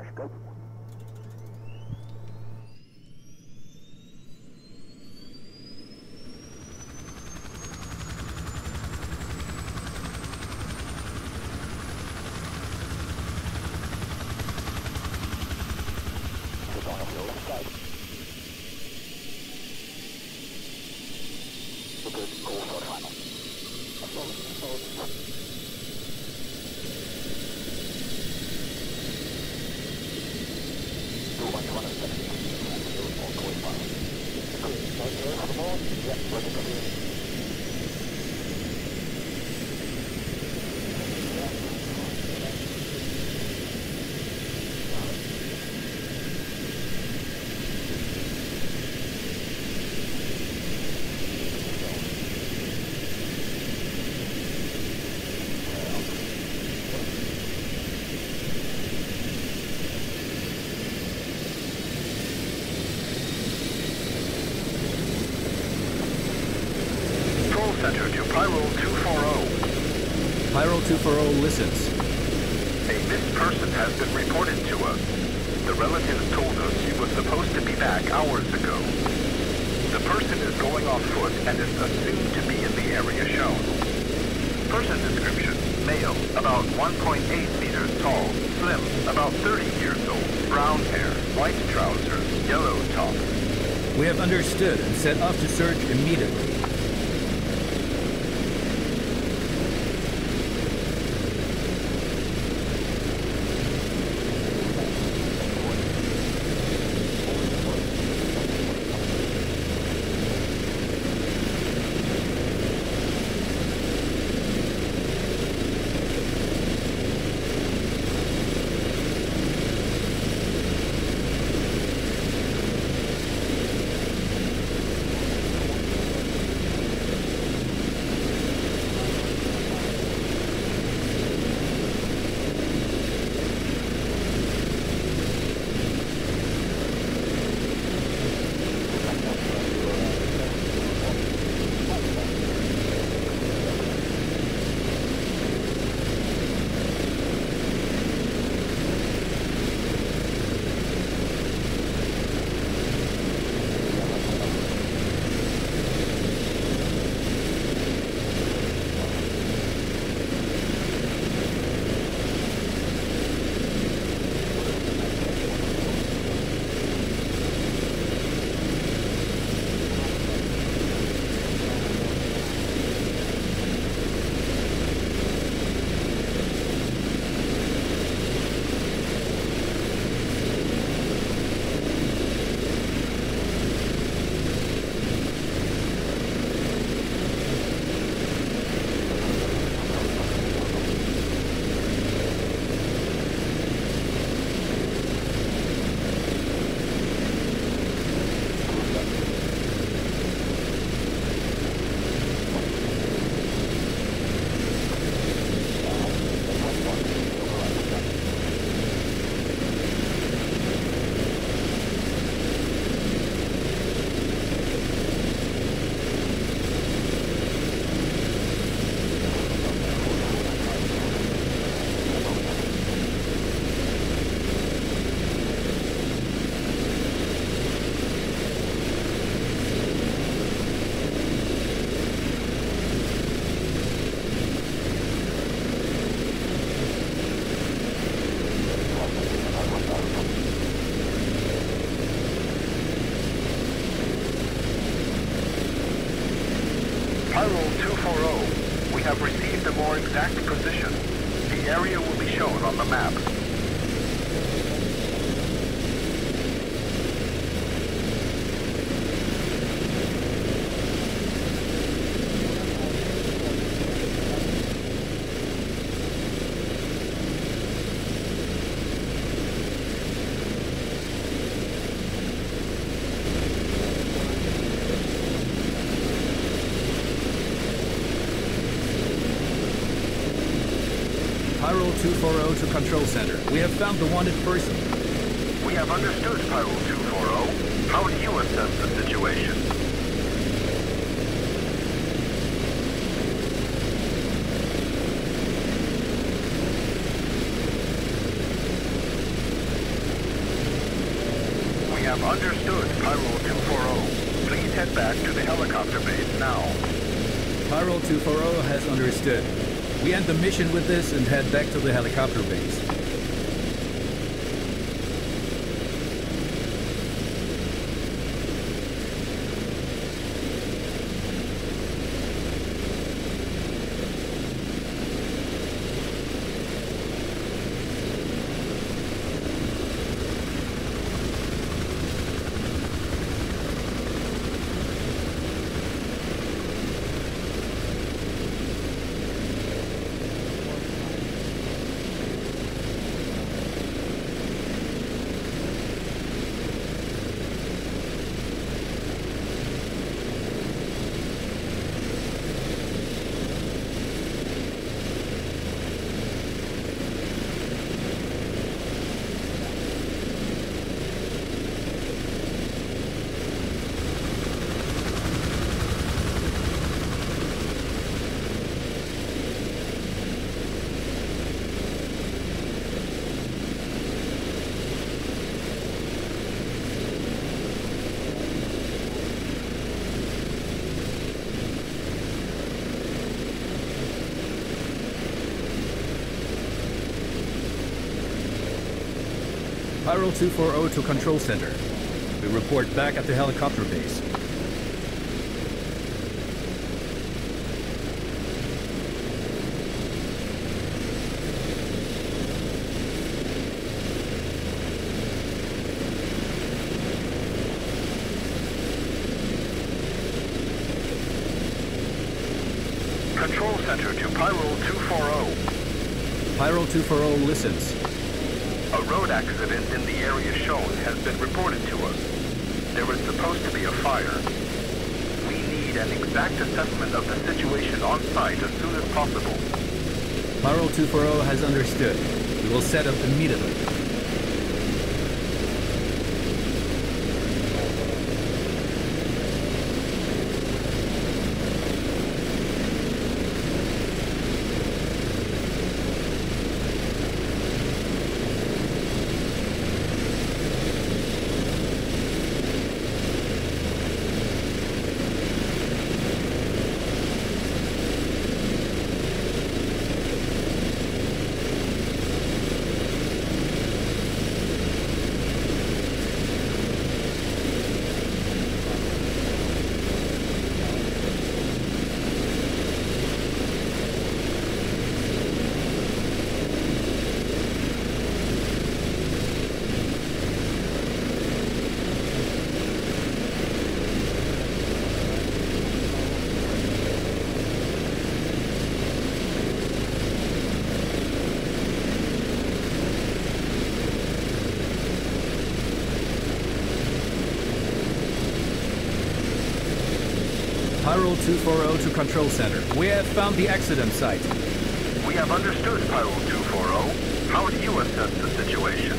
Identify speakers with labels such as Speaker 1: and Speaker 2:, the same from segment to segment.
Speaker 1: Center to Pyro 240.
Speaker 2: Pyro 240 listens.
Speaker 1: A missed person has been reported to us. The relatives told us she was supposed to be back hours ago. The person is going on foot and is assumed to be in the area shown. Person description, male, about 1.8 meters tall, slim, about 30 years old, brown hair, white trousers, yellow top.
Speaker 2: We have understood and set off to search immediately.
Speaker 1: Pyro 240, we have received a more exact position. The area will be shown on the map.
Speaker 2: Pyro 240 to Control Center. We have found the wanted person.
Speaker 1: We have understood, Pyro 240. How do you assess the situation? have understood, Pyro 240. Please head back to the helicopter base now.
Speaker 2: Pyro 240 has understood. We end the mission with this and head back to the helicopter base. Pyro 240 to Control Center. We report back at the helicopter base.
Speaker 1: Control Center to Pyro 240.
Speaker 2: Pyro 240 listens.
Speaker 1: A road accident in the area shown has been reported to us. There was supposed to be a fire. We need an exact assessment of the situation on site as soon as possible.
Speaker 2: Pyro 240 has understood. We will set up immediately. Pyro 240 to Control Center. We have found the accident site.
Speaker 1: We have understood, Pyro 240. How do you assess the situation?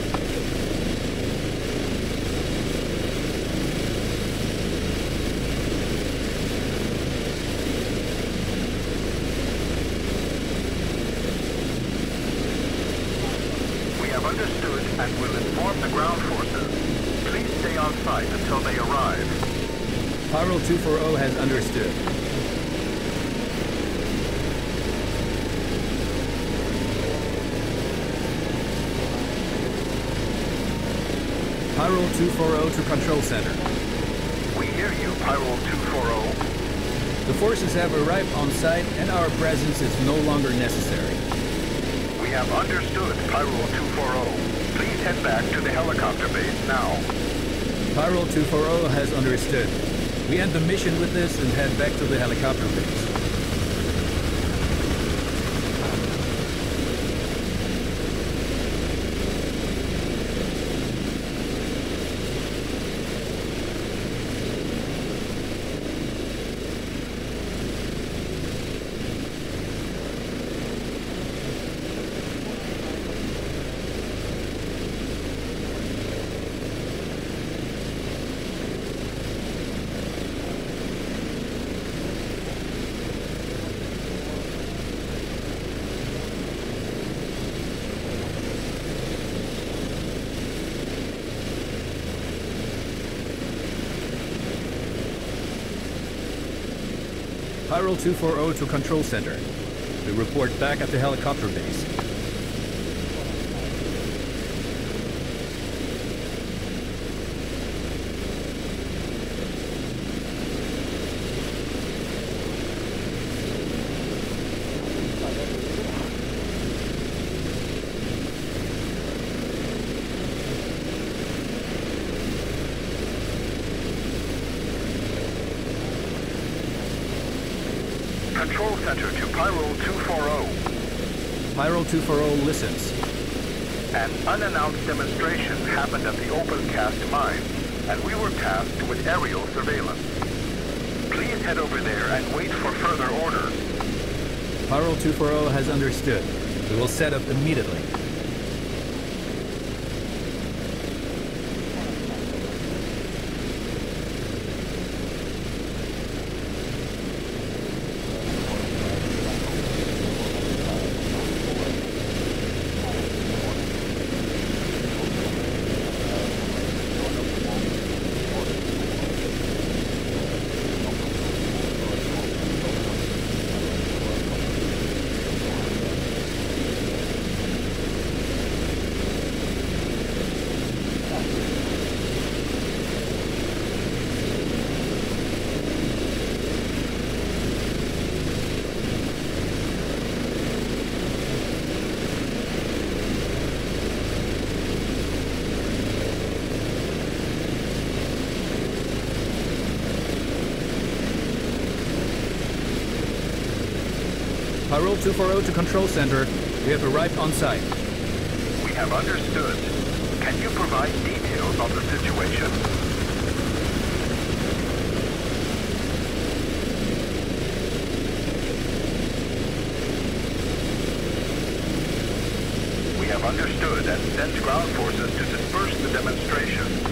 Speaker 1: We have understood and will inform the ground forces. Please stay on site until they arrive.
Speaker 2: Pyro 240 has understood. Pyro 240 to Control Center.
Speaker 1: We hear you, Pyro 240.
Speaker 2: The forces have arrived on site and our presence is no longer necessary.
Speaker 1: We have understood, Pyro 240. Please head back to the helicopter base now.
Speaker 2: Pyro 240 has understood. We end the mission with this and head back to the helicopter base. Pyro 240 to Control Center. We report back at the helicopter base.
Speaker 1: Control Center to Pyro 240.
Speaker 2: Pyro 240 listens.
Speaker 1: An unannounced demonstration happened at the open cast mine, and we were tasked with aerial surveillance. Please head over there and wait for further orders.
Speaker 2: Pyro 240 has understood. We will set up immediately. Pyro 240 to Control Center. We have arrived on site.
Speaker 1: We have understood. Can you provide details on the situation? We have understood and sent ground forces to disperse the demonstration.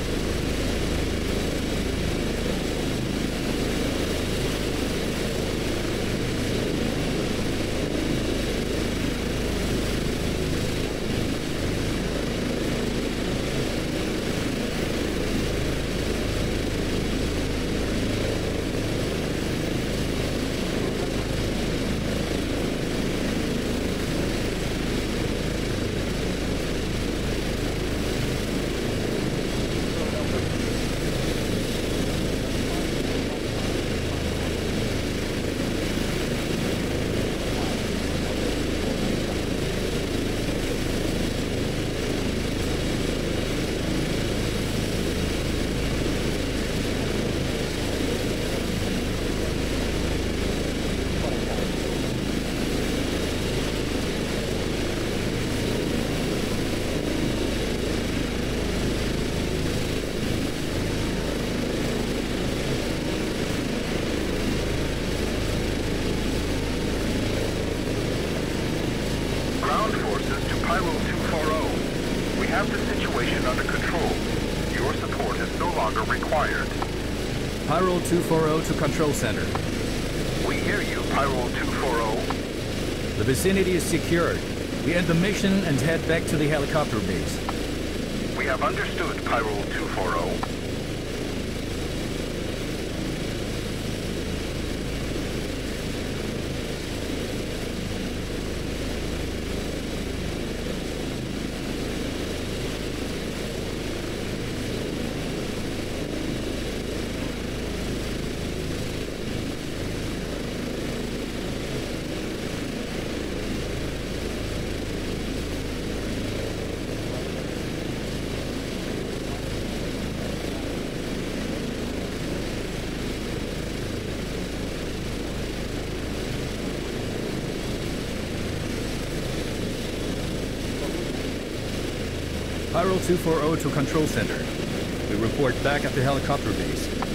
Speaker 1: Pyro 240. We have the situation under control. Your support is no longer required.
Speaker 2: Pyro 240 to Control Center.
Speaker 1: We hear you, Pyro 240.
Speaker 2: The vicinity is secured. We end the mission and head back to the helicopter base.
Speaker 1: We have understood, Pyro 240.
Speaker 2: Pyro 240 to Control Center. We report back at the helicopter base.